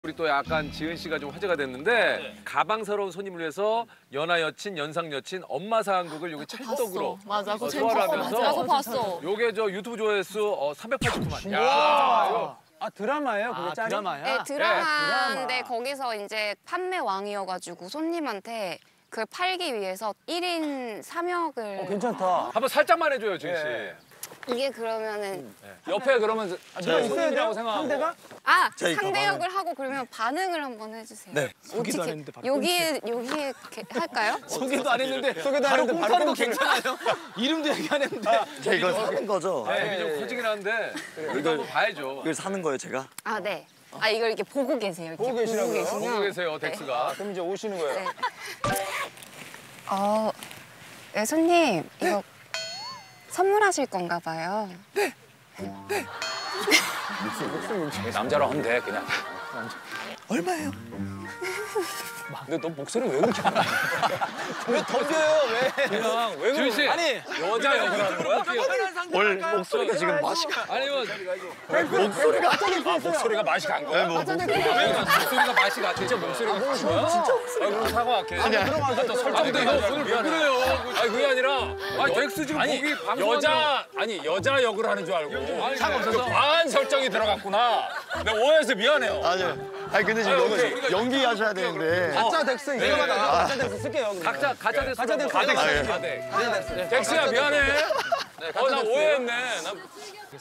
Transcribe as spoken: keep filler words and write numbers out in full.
우리 또 약간 지은 씨가 좀 화제가 됐는데 네. 가방스러운 손님을 위해서 연하 여친, 연상 여친, 엄마 상황극을 여기 찰떡으로 맞아, 그거 어, 소화를 하면서 나도 봤어. 요게 저 유튜브 조회수 어, 삼백팔십구만. 야, 아, 아 드라마예요? 그게 아, 짤이? 드라마야? 네, 드라마인데 네, 드라마. 거기서 이제 판매 왕이어가지고 손님한테 그걸 팔기 위해서 일 인 삼 역을. 어, 괜찮다. 한번 살짝만 해줘요, 지은 씨. 네. 이게 그러면 옆에 그러면 누가 있어야 돼요? 생각하고. 상대가? 아 자, 이 상대 가방을. 역을 하고 그러면 반응을 한번 해주세요. 네. 소개도 안 했는데 바로 여기에 여기에 이렇게 할까요? 소개도 안 했는데 소개도 안 바로 했는데 공파는 거 바로 괜찮아요? 이름도 얘기 안 했는데. 제가 이걸 사는 거죠? 아, 입이 좀 커지긴 한데 이거 한번 봐야죠. 이걸 사는 거예요, 제가? 아 네. 아 이걸 이렇게 보고 계세요. 이렇게 보고 계시라고요? 계시면. 보고 계세요, 네. 덱스가. 그럼 이제 오시는 거예요? 네. 어, 네, 손님 이거 선물하실 건가 봐요. 남자로 하면 돼 그냥. 얼마예요? 근데 너 목소리 왜 그렇게 하냐? 왜 덤벼요 왜? 그냥 왜 지은 씨. 아니 여자 역을 하는 거야? 월 목소리가 지금 맛이 가. 아니면 목소리가. 아 목소리가 맛이 간 거야? 네, 뭐, 목- 왜 목소리가 맛이 가? 진짜 목소리가 같은 거야? 진짜 목소리. 아, 그럼 사과할게. 아니, 아니. 또 설정도 이거 오늘 왜 그래요? 아니 그게 아니라 아, 덱스 지금 아니 보기 방송 여자 아니 여자 역을 하는 줄 알고 아니, 그 과한 설정이 들어갔구나. 내가 오해해서 미안해요. 아니요. 아니, 근데 지금 아니, 연기, 우리가 연기하셔야 되는데. 가짜 덱스 이거 네. 가짜 덱스 쓸게요. 그럼. 각자 가짜 덱스. 가짜 덱스. 아, 예. 가짜 덱스. 덱스야 미안해. 어 나 오해했네. 나